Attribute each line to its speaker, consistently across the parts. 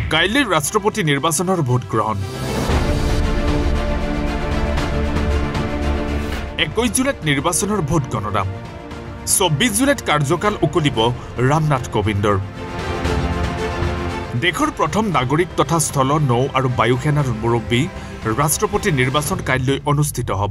Speaker 1: কাইলৈ ৰাষ্ট্ৰপতি নিৰ্বাচনৰ ভোট গ্ৰহণ 21 জুলাইত নিৰ্বাচনৰ ভোট গণনা 24 জুলাইত কাৰ্যকাল উকলিব ৰামনাথ কোবিন্দৰ দেশৰ প্ৰথম নাগৰিক তথা স্থল নৌ আৰু বায়ু সেনাৰ মুৰব্বী ৰাষ্ট্ৰপতি নিৰ্বাচন কাইলৈ অনুষ্ঠিত হ'ব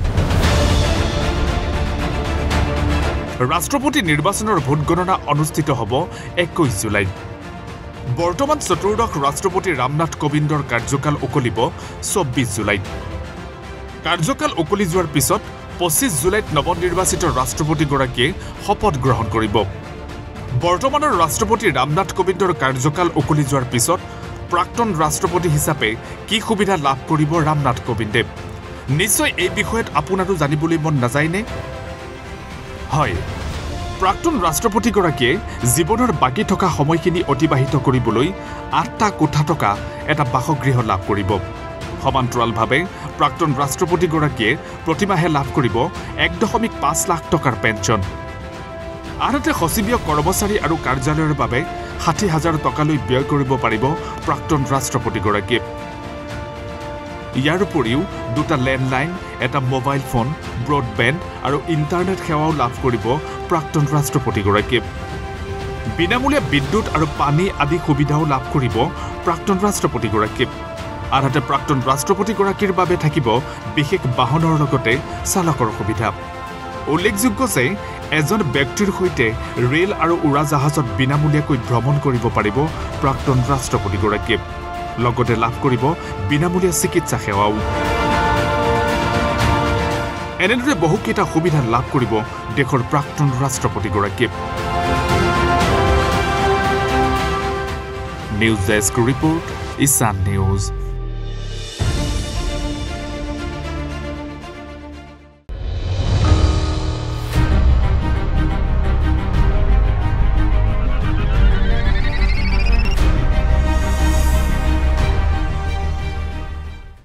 Speaker 1: ৰাষ্ট্ৰপতি নিৰ্বাচনৰ ভোট গণনা অনুষ্ঠিত হ'ব 21 জুলাইত বৰ্তমান চতুৰ্দশ ৰাষ্ট্ৰপতি ৰামনাথ কোবিন্দৰ কাৰ্যকাল উকলিব 24 জুলাইত কাৰ্যকাল উকলি যোৱাৰ পিছত 25 জুলাইত নৱনিৰ্বাচিত ৰাষ্ট্ৰপতিগৰাকীয়ে শপত গ্ৰহণ কৰিব বৰ্তমানৰ ৰাষ্ট্ৰপতি ৰামনাথ কোবিন্দৰ কাৰ্যকাল উকলি যোৱাৰ পিছত প্ৰাক্তন ৰাষ্ট্ৰপতি হিচাপে কি সুবিধা লাভ কৰিব ৰামনাথ কোবিন্দে নিশ্চয় এই বিষয়ত আপোনাৰো জানিবলৈ মন নাযায়নে হয় প্ৰাক্তন ৰাষ্ট্ৰপতিগৰাকীয়ে জীৱনৰ বাকী থকা সময়খিনি অতিবাহিত কৰিবলৈ 8টা কোঠা থকা এটা বাসগৃহ লাভ কৰিব সমান্তৰালভাৱে প্ৰাক্তন ৰাষ্ট্ৰপতিগৰাকীয়ে প্ৰতিমাহে লাভ কৰিব 1.5 লাখ টকাৰ পেঞ্চন আনহাতে সচিবীয় কৰ্মচাৰী আৰু কাৰ্যালয়ৰ বাবে 60,000 টকালৈ ব্যয় কৰিব পাৰিব প্ৰাক্তন ৰাষ্ট্ৰপতিগৰাকীয়ে ইয়াৰ উপৰিও দুটা লেণ্ডলাইন এটা মোবাইল ফোন ব্ৰডবেণ্ড আৰু ইণ্টাৰনেট সেৱাও লাভ কৰিব প্ৰাক্তন ৰাষ্ট্ৰপতিগৰাকীয়ে বিনামূলীয়া বিদ্যুৎ আৰু পানী আদি সুবিধাও লাভ কৰিব প্ৰাক্তন ৰাষ্ট্ৰপতিগৰাকীয়ে আনহাতে প্ৰাক্তন ৰাষ্ট্ৰপতিগৰাকীৰ বাবে থাকিব বিশেষ বাহনৰ লগতে চালকৰ সুবিধা উল্লেখযোগ্য যে এজন ব্যক্তিৰ সৈতে ৰেল আৰু উৰাজাহাজত বিনামূলীয়াকৈ ভ্ৰমণ কৰিব পাৰিব প্ৰাক্তন ৰাষ্ট্ৰপতিগৰাকীয়ে লগতে লাভ কৰিব বিনামূলীয়া চিকিৎসা সেৱাও এনেদৰে বহুকেইটা সুবিধা লাভ কৰিব দেশৰ প্ৰাক্তন ৰাষ্ট্ৰপতিগৰাকীয়ে news desk report Ishan news